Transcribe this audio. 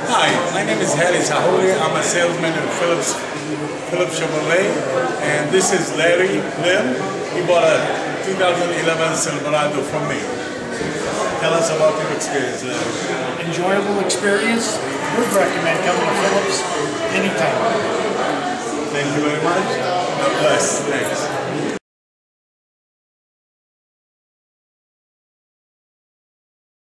Hi, my name is Harry Saholi. I'm a salesman at Phillips Chevrolet, and this is Larry Lim. He bought a 2011 Silverado from me. Tell us about your experience, Larry. Enjoyable experience. Would recommend coming to Phillips anytime. Thank you very much. God bless. Thanks.